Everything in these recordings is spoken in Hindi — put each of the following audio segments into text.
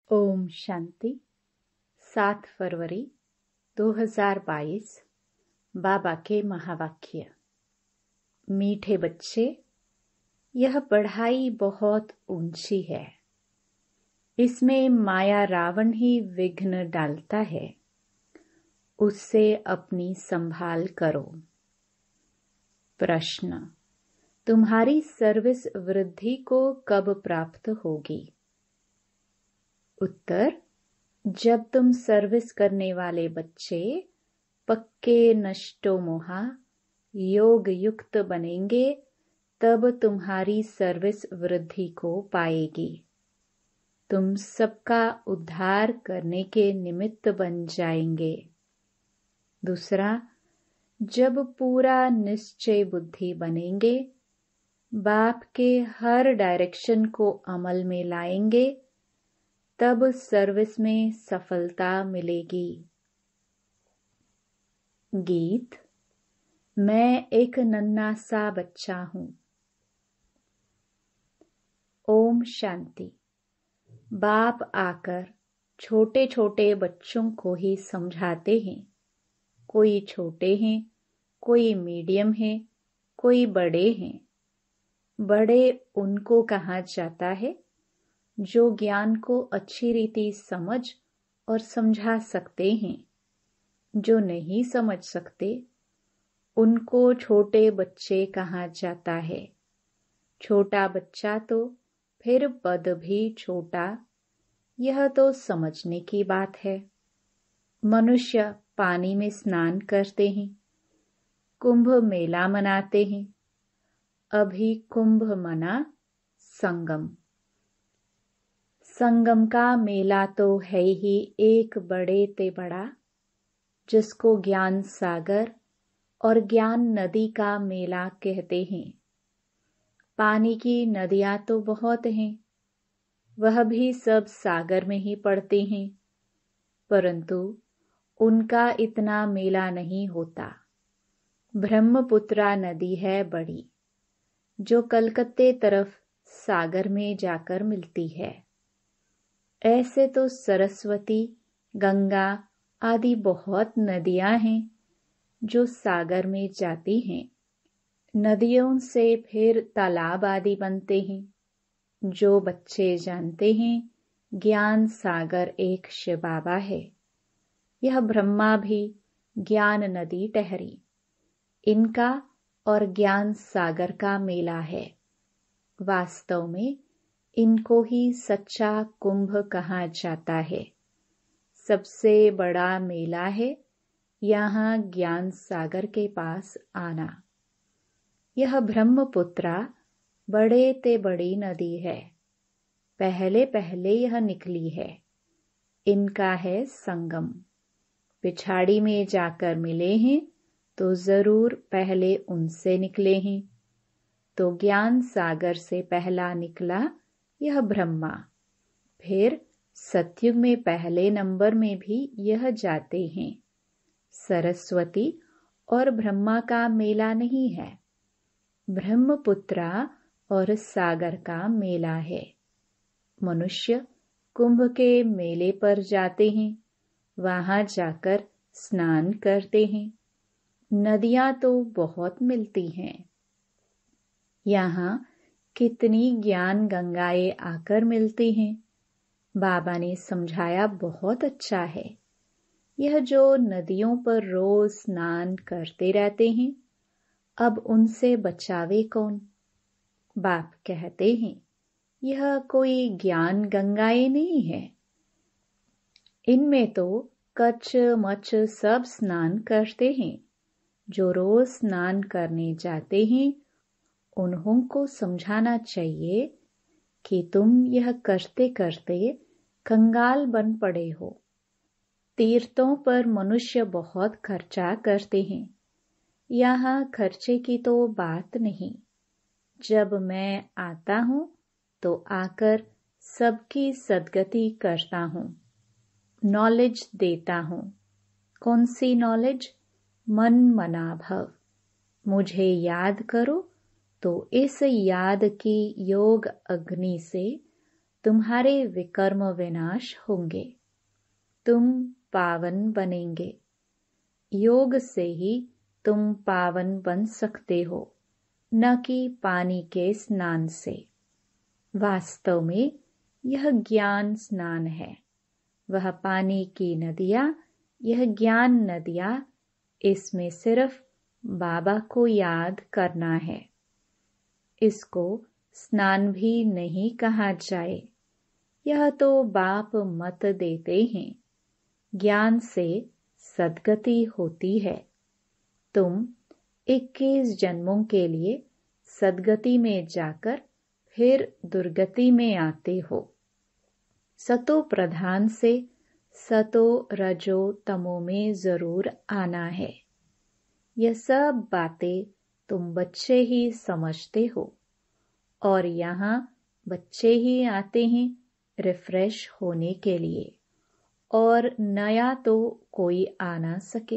ओम शांति। 7 फरवरी 2022। बाबा के महावाक्य। मीठे बच्चे, यह पढ़ाई बहुत ऊंची है। इसमें माया रावण ही विघ्न डालता है। उससे अपनी संभाल करो। प्रश्न: तुम्हारी सर्विस वृद्धि को कब प्राप्त होगी? उत्तर: जब तुम सर्विस करने वाले बच्चे पक्के नष्टो मोहा योग युक्त बनेंगे, तब तुम्हारी सर्विस वृद्धि को पाएगी। तुम सबका उद्धार करने के निमित्त बन जाएंगे। दूसरा, जब पूरा निश्चय बुद्धि बनेंगे, बाप के हर डायरेक्शन को अमल में लाएंगे, तब सर्विस में सफलता मिलेगी। गीत। मैं एक नन्हा सा बच्चा हूँ। ओम शांति। बाप आकर छोटे छोटे बच्चों को ही समझाते हैं। कोई छोटे हैं, कोई मीडियम हैं, कोई बड़े हैं। बड़े उनको कहा जाता है जो ज्ञान को अच्छी रीति समझ और समझा सकते हैं। जो नहीं समझ सकते, उनको छोटे बच्चे कहा जाता है। छोटा बच्चा तो फिर पद भी छोटा। यह तो समझने की बात है। मनुष्य पानी में स्नान करते हैं, कुंभ मेला मनाते हैं। अभी कुंभ मना संगम। संगम का मेला तो है ही एक बड़े ते बड़ा, जिसको ज्ञान सागर और ज्ञान नदी का मेला कहते हैं। पानी की नदियां तो बहुत हैं, वह भी सब सागर में ही पड़ते हैं, परंतु उनका इतना मेला नहीं होता। ब्रह्मपुत्रा नदी है बड़ी, जो कलकत्ते तरफ सागर में जाकर मिलती है। ऐसे तो सरस्वती, गंगा आदि बहुत नदियां हैं जो सागर में जाती हैं। नदियों से फिर तालाब आदि बनते हैं। जो बच्चे जानते हैं ज्ञान सागर एक शिव बाबा है, यह ब्रह्मा भी ज्ञान नदी ठहरी। इनका और ज्ञान सागर का मेला है। वास्तव में इनको ही सच्चा कुंभ कहा जाता है। सबसे बड़ा मेला है यहाँ ज्ञान सागर के पास आना। यह ब्रह्मपुत्रा बड़े ते बड़ी नदी है। पहले पहले यह निकली है। इनका है संगम। पिछाड़ी में जाकर मिले हैं तो जरूर पहले उनसे निकले हैं। तो ज्ञान सागर से पहला निकला यह ब्रह्मा। फिर सतयुग में पहले नंबर में भी यह जाते हैं। सरस्वती और ब्रह्मा का मेला नहीं है, ब्रह्मपुत्रा और सागर का मेला है। मनुष्य कुंभ के मेले पर जाते हैं, वहां जाकर स्नान करते हैं। नदियां तो बहुत मिलती हैं। यहाँ कितनी ज्ञान गंगाएं आकर मिलती हैं। बाबा ने समझाया बहुत अच्छा है। यह जो नदियों पर रोज स्नान करते रहते हैं, अब उनसे बचावे कौन? बाप कहते हैं यह कोई ज्ञान गंगाएं नहीं है। इनमें तो कच्छ मच्छ सब स्नान करते हैं। जो रोज स्नान करने जाते हैं, उन्हों को समझाना चाहिए कि तुम यह करते करते कंगाल बन पड़े हो। तीर्थों पर मनुष्य बहुत खर्चा करते हैं। यहाँ खर्चे की तो बात नहीं। जब मैं आता हूँ तो आकर सबकी सद्गति करता हूँ, नॉलेज देता हूँ। कौन सी नॉलेज? मन मना भव। मुझे याद करो तो इस याद की योग अग्नि से तुम्हारे विकर्म विनाश होंगे, तुम पावन बनेंगे। योग से ही तुम पावन बन सकते हो, न कि पानी के स्नान से। वास्तव में यह ज्ञान स्नान है। वह पानी की नदियाँ, यह ज्ञान नदियाँ, इसमें सिर्फ बाबा को याद करना है। इसको स्नान भी नहीं कहा जाए, यह तो बाप मत देते हैं। ज्ञान से सद्गति होती है। तुम 21 जन्मों के लिए सद्गति में जाकर फिर दुर्गति में आते हो। सतो प्रधान से सतो रजो तमो में जरूर आना है। यह सब बातें तुम बच्चे ही समझते हो, और यहाँ बच्चे ही आते हैं रिफ्रेश होने के लिए, और नया तो कोई आ ना सके।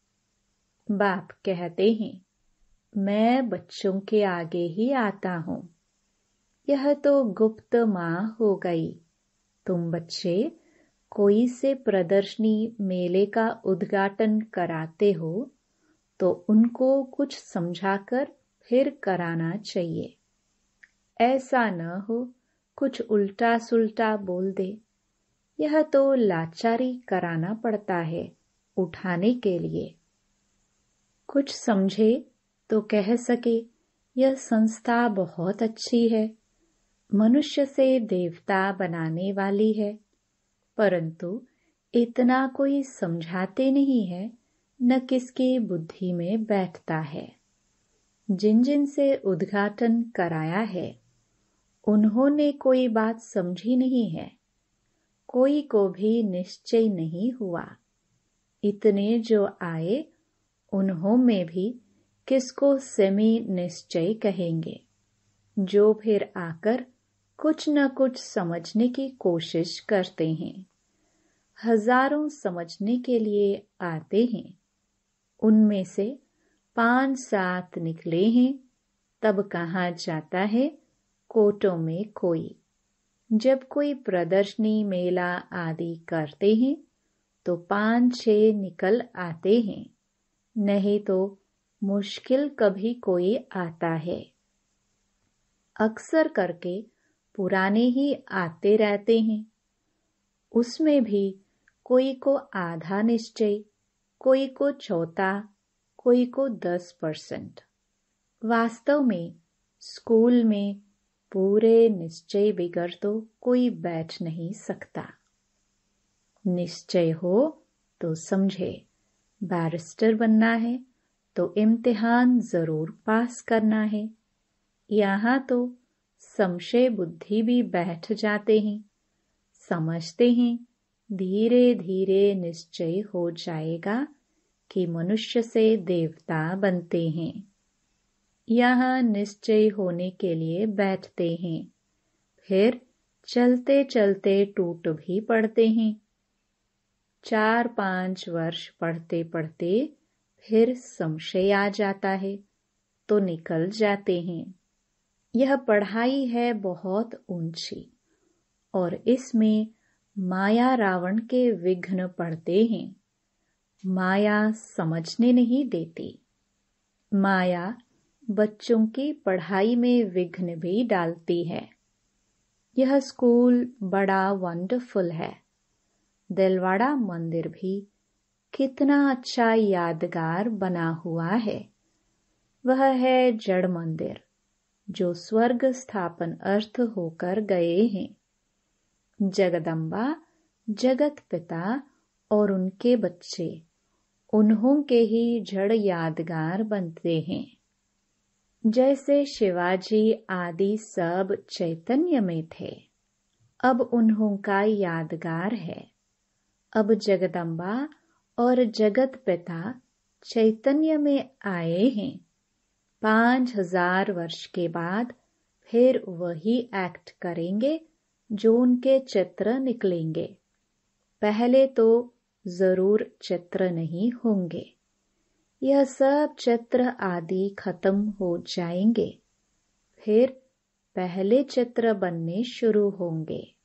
बाप कहते हैं, मैं बच्चों के आगे ही आता हूँ। यह तो गुप्त माँ हो गई। तुम बच्चे कोई से प्रदर्शनी मेले का उद्घाटन कराते हो तो उनको कुछ समझाकर फिर कराना चाहिए। ऐसा न हो कुछ उल्टा सुल्टा बोल दे। यह तो लाचारी कराना पड़ता है उठाने के लिए। कुछ समझे तो कह सके, यह संस्था बहुत अच्छी है, मनुष्य से देवता बनाने वाली है, परंतु इतना कोई समझाते नहीं है, न किसकी बुद्धि में बैठता है। जिन जिन से उद्घाटन कराया है उन्होंने कोई बात समझी नहीं है, कोई को भी निश्चय नहीं हुआ। इतने जो आए उन्हों में भी किसको सेमी निश्चय कहेंगे, जो फिर आकर कुछ न कुछ समझने की कोशिश करते हैं। हजारों समझने के लिए आते हैं, उनमें से 5-7 निकले हैं, तब कहा जाता है कोटों में कोई। जब कोई प्रदर्शनी मेला आदि करते हैं तो 5-6 निकल आते हैं, नहीं तो मुश्किल कभी कोई आता है। अक्सर करके पुराने ही आते रहते हैं। उसमें भी कोई को आधा निश्चय, कोई को चौथा, कोई को 10%। वास्तव में स्कूल में पूरे निश्चय बिगर तो कोई बैठ नहीं सकता। निश्चय हो तो समझे, बैरिस्टर बनना है तो इम्तिहान जरूर पास करना है। यहाँ तो संशय बुद्धि भी बैठ जाते हैं, समझते हैं धीरे धीरे निश्चय हो जाएगा कि मनुष्य से देवता बनते हैं। यहाँ निश्चय होने के लिए बैठते हैं, फिर चलते चलते टूट भी पड़ते हैं। 4-5 वर्ष पढ़ते पढ़ते फिर संशय आ जाता है तो निकल जाते हैं। यह पढ़ाई है बहुत ऊंची, और इसमें माया रावण के विघ्न पड़ते हैं। माया समझने नहीं देती। माया बच्चों की पढ़ाई में विघ्न भी डालती है। यह स्कूल बड़ा वंडरफुल है। दिलवाड़ा मंदिर भी कितना अच्छा यादगार बना हुआ है। वह है जड़ मंदिर जो स्वर्ग स्थापन अर्थ होकर गए हैं। जगदम्बा, जगत पिता और उनके बच्चे, उन्हों के ही जड़ यादगार बनते हैं। जैसे शिवाजी आदि सब चैतन्य में थे, अब उन्हों का यादगार है। अब जगदम्बा और जगत पिता चैतन्य में आए हैं। 5000 वर्ष के बाद फिर वही एक्ट करेंगे जो उनके चित्र निकलेंगे। पहले तो जरूर चित्र नहीं होंगे। यह सब चित्र आदि खत्म हो जाएंगे, फिर पहले चित्र बनने शुरू होंगे।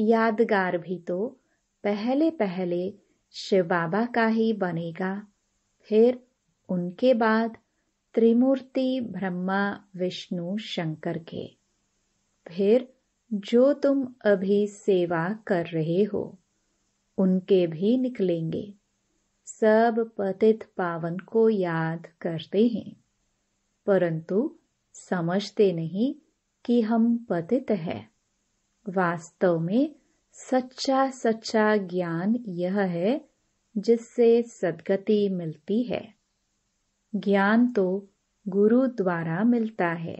यादगार भी तो पहले पहले शिव बाबा का ही बनेगा, फिर उनके बाद त्रिमूर्ति ब्रह्मा विष्णु शंकर के, फिर जो तुम अभी सेवा कर रहे हो उनके भी निकलेंगे। सब पतित पावन को याद करते हैं, परंतु समझते नहीं कि हम पतित हैं। वास्तव में सच्चा सच्चा ज्ञान यह है जिससे सद्गति मिलती है। ज्ञान तो गुरु द्वारा मिलता है।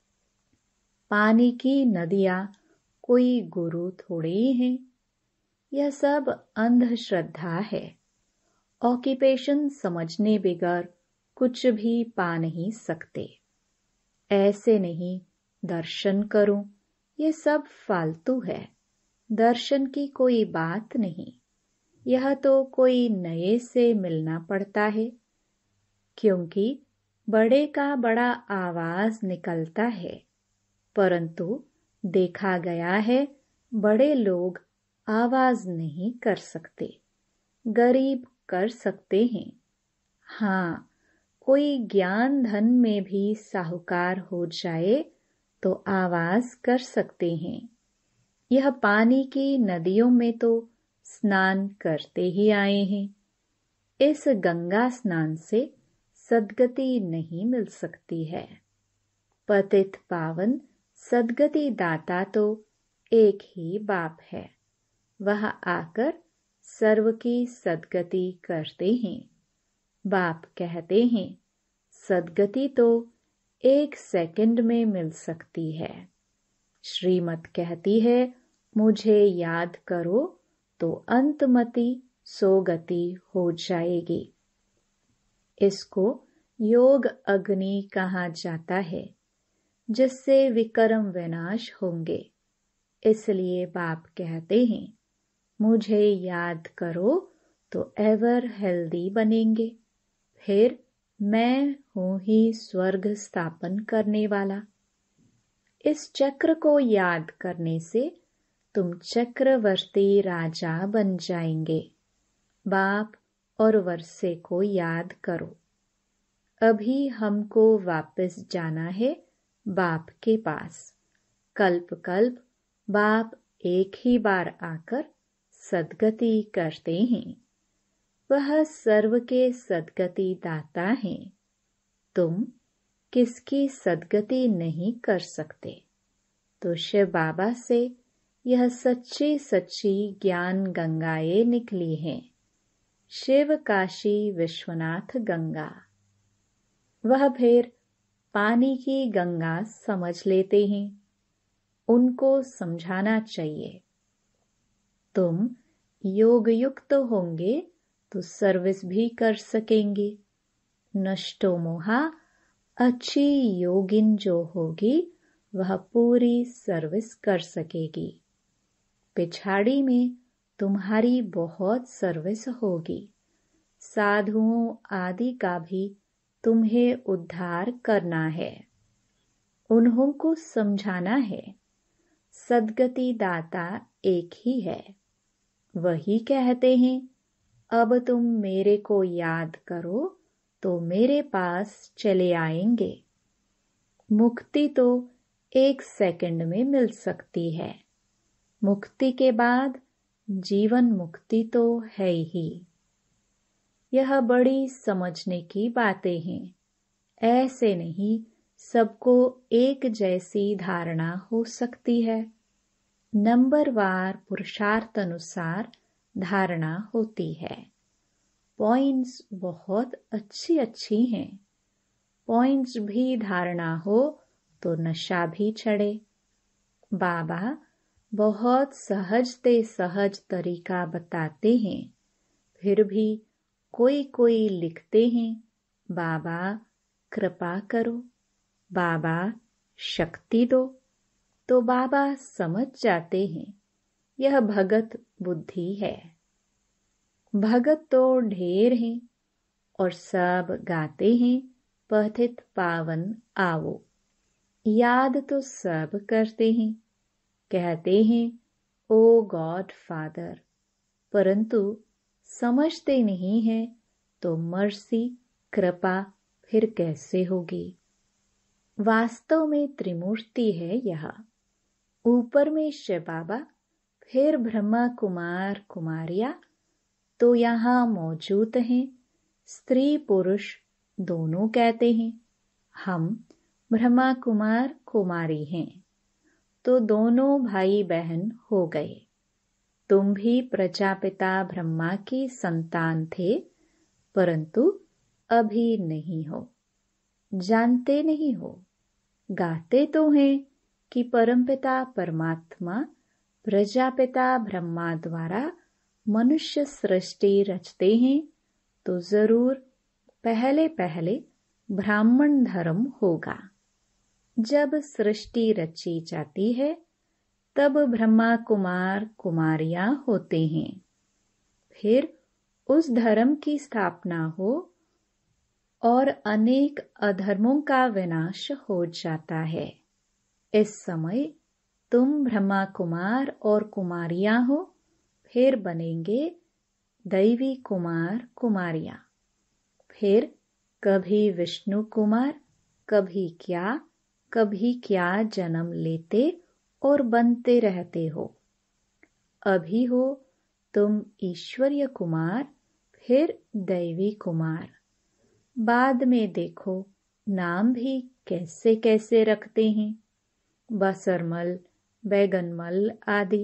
पानी की नदियां कोई गुरु थोड़े ही हैं। यह सब अंधश्रद्धा है। ऑक्यूपेशन समझने बगैर कुछ भी पा नहीं सकते। ऐसे नहीं दर्शन करूं, ये सब फालतू है। दर्शन की कोई बात नहीं। यह तो कोई नए से मिलना पड़ता है, क्योंकि बड़े का बड़ा आवाज निकलता है, परंतु देखा गया है बड़े लोग आवाज नहीं कर सकते। गरीब कर सकते हैं। हाँ, कोई ज्ञान धन में भी साहूकार हो जाए तो आवाज कर सकते हैं। यह पानी की नदियों में तो स्नान करते ही आए हैं। इस गंगा स्नान से सद्गति नहीं मिल सकती है। पतित पावन सद्गति दाता तो एक ही बाप है। वह आकर सर्व की सद्गति करते हैं। बाप कहते हैं सद्गति तो 1 सेकंड में मिल सकती है। श्रीमत कहती है मुझे याद करो तो अंतमति सोगति हो जाएगी। इसको योग अग्नि कहा जाता है, जिससे विकर्म विनाश होंगे। इसलिए बाप कहते हैं मुझे याद करो तो एवर हेल्दी बनेंगे। फिर मैं हूँ ही स्वर्ग स्थापन करने वाला। इस चक्र को याद करने से तुम चक्रवर्ती राजा बन जाएंगे। बाप और वर्षे को याद करो। अभी हमको वापस जाना है बाप के पास। कल्प कल्प बाप एक ही बार आकर सद्गति करते हैं। वह सर्व के सद्गति दाता हैं। तुम किसकी सद्गति नहीं कर सकते। तो शिव बाबा से यह सच्ची सच्ची ज्ञान गंगाएं निकली हैं। शिव काशी विश्वनाथ गंगा। वह फिर पानी की गंगा समझ लेते हैं। उनको समझाना चाहिए। तुम योग युक्त होंगे तो सर्विस भी कर सकेंगे। नष्टो मोहा, अच्छी योगिन जो होगी वह पूरी सर्विस कर सकेगी। पिछाड़ी में तुम्हारी बहुत सर्विस होगी। साधुओं आदि का भी तुम्हें उद्धार करना है। उन्हों को समझाना है सद्गति दाता एक ही है। वही कहते हैं अब तुम मेरे को याद करो तो मेरे पास चले आएंगे। मुक्ति तो 1 सेकंड में मिल सकती है। मुक्ति के बाद जीवन मुक्ति तो है ही। यह बड़ी समझने की बातें हैं। ऐसे नहीं सबको एक जैसी धारणा हो सकती है। नंबरवार पुरुषार्थ अनुसार धारणा होती है। पॉइंट्स बहुत अच्छी अच्छी हैं। पॉइंट्स भी धारणा हो तो नशा भी चढ़े। बाबा बहुत सहजते सहज तरीका बताते हैं। फिर भी कोई कोई लिखते हैं बाबा कृपा करो, बाबा शक्ति दो। तो बाबा समझ जाते हैं यह भगत बुद्धि है। भगत तो ढेर हैं और सब गाते हैं पतित पावन आओ। याद तो सब करते हैं। कहते हैं ओ गॉड फादर, परंतु समझते नहीं है तो मर्सी कृपा फिर कैसे होगी। वास्तव में त्रिमूर्ति है यह। ऊपर में शिव बाबा, फिर ब्रह्मा कुमार कुमारियां तो यहाँ मौजूद हैं। स्त्री पुरुष दोनों कहते हैं। हम ब्रह्मा कुमार कुमारी हैं तो दोनों भाई बहन हो गए। तुम भी प्रजापिता ब्रह्मा की संतान थे, परंतु अभी नहीं हो, जानते नहीं हो। गाते तो हैं कि परमपिता परमात्मा प्रजापिता ब्रह्मा द्वारा मनुष्य सृष्टि रचते हैं, तो जरूर पहले पहले ब्राह्मण धर्म होगा। जब सृष्टि रची जाती है तब ब्रह्मा कुमार कुमारियां होते हैं। फिर उस धर्म की स्थापना हो और अनेक अधर्मों का विनाश हो जाता है। इस समय तुम ब्रह्मा कुमार और कुमारियां हो, फिर बनेंगे दैवी कुमार कुमारियां। फिर कभी विष्णु कुमार, कभी क्या जन्म लेते और बनते रहते हो। अभी हो तुम ईश्वरीय कुमार, फिर दैवी कुमार। बाद में देखो नाम भी कैसे कैसे रखते हैं, बसरमल, बैगनमल आदि।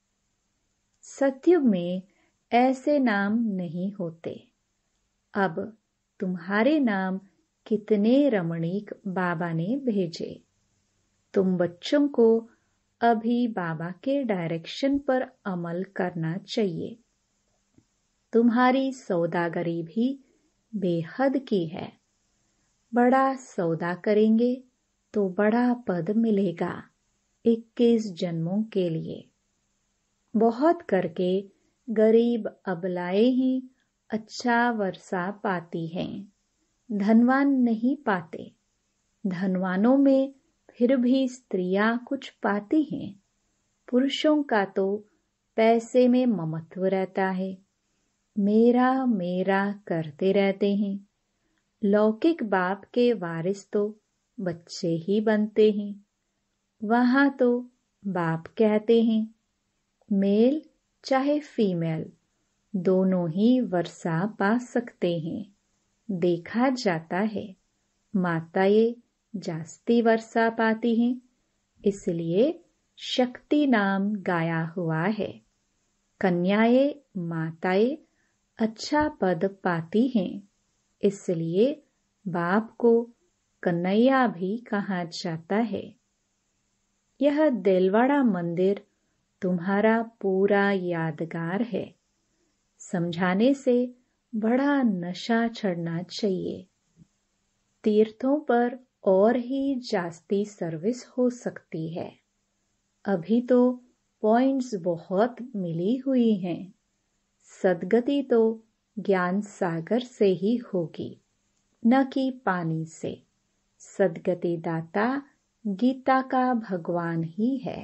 सतयुग में ऐसे नाम नहीं होते। अब तुम्हारे नाम कितने रमणीक बाबा ने भेजे। तुम बच्चों को अभी बाबा के डायरेक्शन पर अमल करना चाहिए। तुम्हारी सौदागरी भी बेहद की है। बड़ा सौदा करेंगे तो बड़ा पद मिलेगा 21 जन्मों के लिए। बहुत करके गरीब अबलाएं ही अच्छा वर्षा पाती हैं, धनवान नहीं पाते। धनवानों में फिर भी स्त्रियां कुछ पाती हैं। पुरुषों का तो पैसे में ममत्व रहता है, मेरा मेरा करते रहते हैं। लौकिक बाप के वारिस तो बच्चे ही बनते हैं। वहां तो बाप कहते हैं मेल चाहे फीमेल दोनों ही वर्षा पा सकते हैं। देखा जाता है माताएं जास्ती वर्षा पाती हैं, इसलिए शक्ति नाम गाया हुआ है। कन्याएं माताएं अच्छा पद पाती हैं, इसलिए बाप को कन्हैया भी कहा जाता है। यह दिलवाड़ा मंदिर तुम्हारा पूरा यादगार है। समझाने से बड़ा नशा चढ़ना चाहिए। तीर्थों पर और ही जास्ती सर्विस हो सकती है। अभी तो पॉइंट्स बहुत मिली हुई हैं। सद्गति तो ज्ञान सागर से ही होगी, न कि पानी से। सद्गति दाता गीता का भगवान ही है।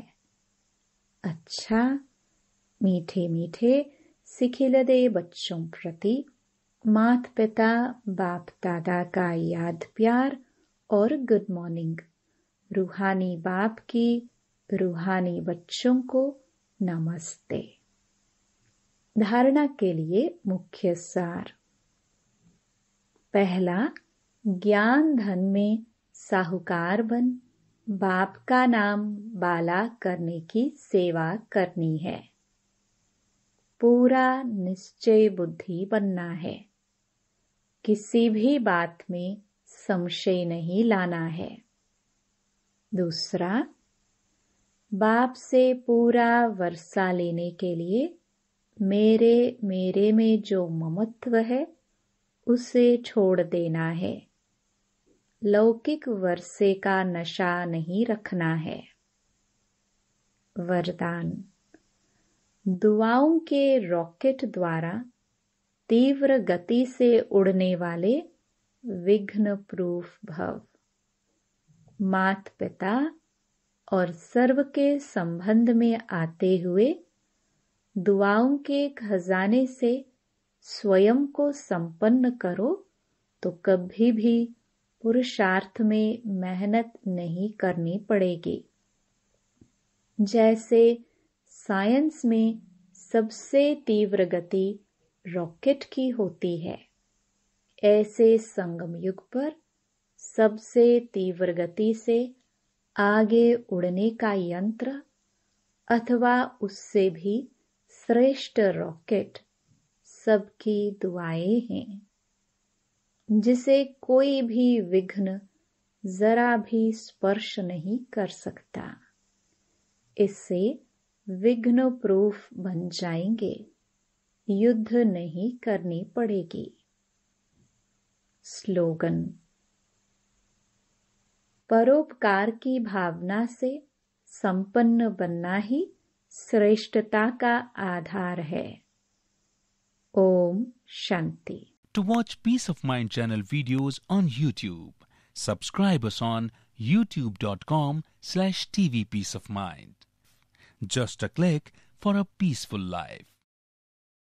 अच्छा, मीठे मीठे सिखिलदे बच्चों प्रति मात पिता बाप दादा का याद प्यार और गुड मॉर्निंग। रूहानी बाप की रूहानी बच्चों को नमस्ते। धारणा के लिए मुख्य सार। पहला, ज्ञान धन में साहूकार बन बाप का नाम बाला करने की सेवा करनी है। पूरा निश्चय बुद्धि बनना है। किसी भी बात में संशय नहीं लाना है। दूसरा, बाप से पूरा वर्षा लेने के लिए मेरे में जो ममत्व है उसे छोड़ देना है। लौकिक वर्षे का नशा नहीं रखना है। वरदान, दुआओं के रॉकेट द्वारा तीव्र गति से उड़ने वाले विघ्न प्रूफ भव। मात पिता और सर्व के संबंध में आते हुए दुआओं के खजाने से स्वयं को संपन्न करो तो कभी भी पुरुषार्थ में मेहनत नहीं करनी पड़ेगी। जैसे साइंस में सबसे तीव्र गति रॉकेट की होती है, ऐसे संगम युग पर सबसे तीव्र गति से आगे उड़ने का यंत्र अथवा उससे भी श्रेष्ठ रॉकेट सबकी दुआएं हैं, जिसे कोई भी विघ्न जरा भी स्पर्श नहीं कर सकता। इससे विघ्न प्रूफ बन जाएंगे, युद्ध नहीं करनी पड़ेगी। स्लोगन। परोपकार की भावना से संपन्न बनना ही श्रेष्ठता का आधार है। Om Shanti. To watch Peace of Mind channel videos on YouTube, subscribe us on youtube.com/tvpeaceofmind. Just a click for a peaceful life.